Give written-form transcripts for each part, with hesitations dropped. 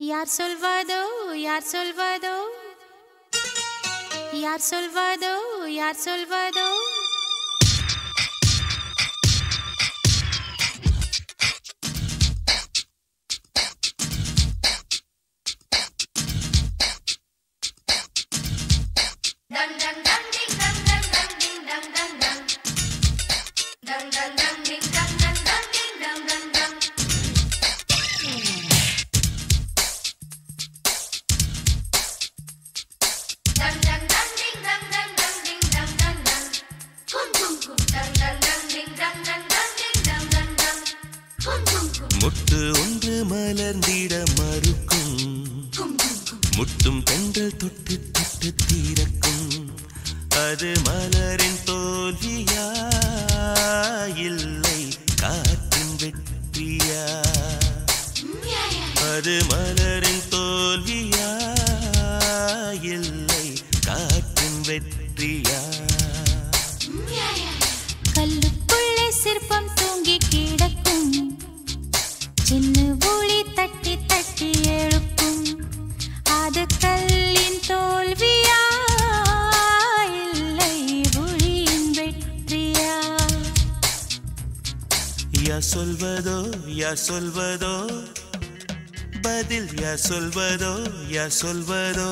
யார் சொல்வதோ யார் சொல்வதோ யார் சொல்வதோ யார் சொல்வதோ முட்டு ஒன்று மலர்ந்திட மறுக்கும் முட்டும் தென்றல் தொட்டு தொட்டு தீரக்கும் அது மலரின் தோல்வியா இல்லை காற்றின் வெற்றியா அது மலரின் தோல்வியா இல்லை காற்றின் வெற்றியா கல்லுக்குள்ளே சிற்பம் தூங்கி கிடக்கும் சின்ன ஒளி தட்டி தட்டி எழுப்பும் அது கல்லின் தோல்வியா இல்லை ஒளியின் வெற்றியா யார் சொல்வதோ யார் சொல்வதோ பதில் யார் சொல்வதோ யார் சொல்வதோ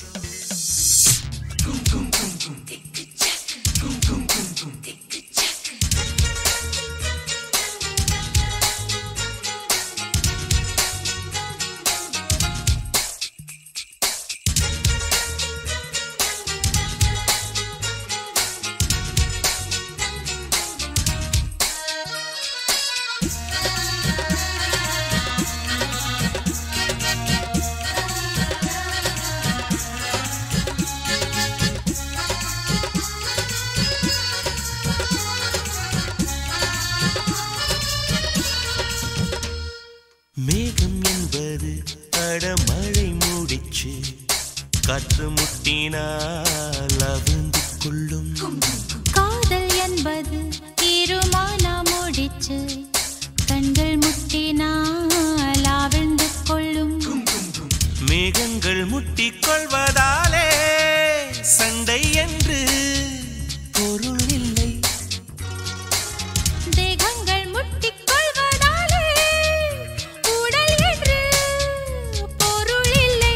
மேகம் என்பது அடமழை மூடிச்சு காற்று முட்டினால் அவிழ்ந்து கொள்ளும் காதல் என்பது தீருமானா முடிச்சு கண்கள் முட்டினால் ஆழ்ந்து கொள்ளும் மேகங்கள் முட்டிக் கொள்வதாலே சண்டை என்று பொருள் இல்லை தேகங்கள் முட்டிக் கொள்வதாலே உடல் என்று பொருள் இல்லை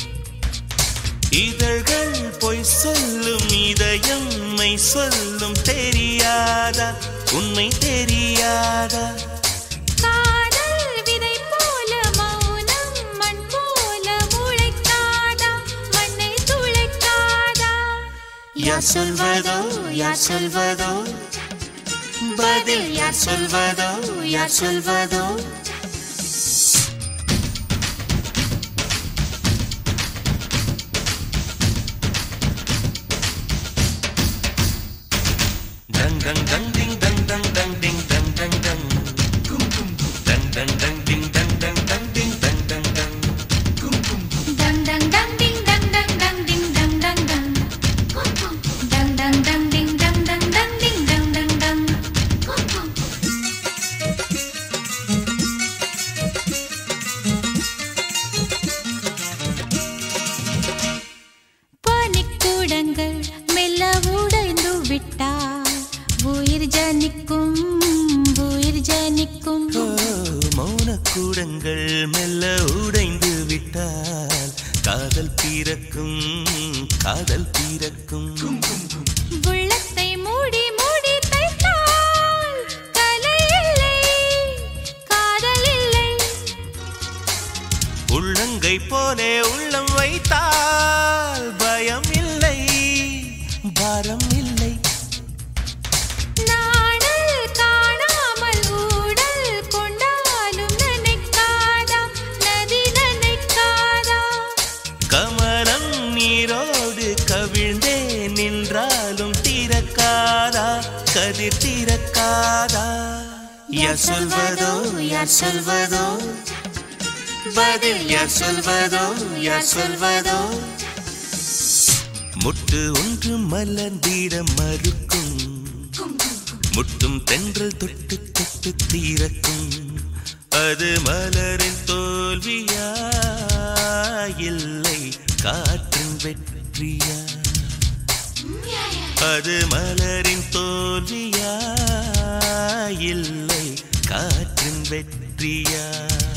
இதழ்கள் பொய் சொல்லும் இதயம் மெய் சொல்லும் தெரியாதா உண்மை தெரியாதா காதல் விதை போல மௌனம் மண் போல முளைக்காதா மண்ணை துளைக்காதா யார் சொல்வதோ யார் சொல்வதோ பதில் யார் சொல்வதோ யார் சொல்வதோ dang dang dang ding dang dang dang ding dang dang dang dang dang dang ding dang dang dang ding dang dang dang dang dang dang ding dang dang dang ding dang dang dang dang dang dang ding dang dang dang ding dang dang dang பனிக்கூடங்கள் மெல்ல உடைந்து விட்டால் உயிர் ஜனிக்கும் உயிர் ஜனிக்கும் மௌனக்கூடங்கள் மெல்ல உடைந்து விட்டால் காதல் பிறக்கும் காதல் பிறக்கும் உள்ளத்தை மூடி மூடி தைத்தால் கலை இல்லை காதல் இல்லை உள்ளங்கை போலே உள்ளம் வைத்தால் பயம் இல்லை பாரம் இல்லை நாடல் காணாமல் ஊடல் கொண்டாலும் நினைக்காதா நதி நினைக்காதா கமலம் நீரோடு கவிழ்ந்தே நின்றாலும் திறக்காதா கதிர் திறக்காதா யார் சொல்வதோ யார் சொல்வதோ பதில் யார் சொல்வதோ யார் சொல்வதோ முட்டு ஒன்று மலர்ந்திட மறுக்கும் முட்டும் தென்றல் தொட்டு தொட்டு தீரக்கும் அது மலரின் தோல்வியா அது மலரின் தோல்வியா இல்லை காற்றின் வெற்றியா?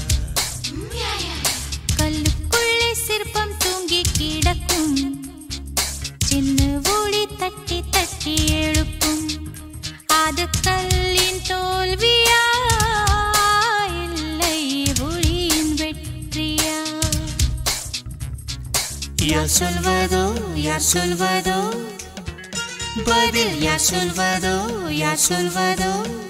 கல்லுக்குள்ளே சிற்பம் தூங்கி கிடக்கும், சின்ன ஒளி தட்டி தட்டி எழுப்பும். அது கல்லின் தோல்வியா இல்லை ஒளியின் வெற்றியா? யார் சொல்வதோ யார் சொல்வதோ பதில் யார் சொல்வதோ யார் சொல்வதோ?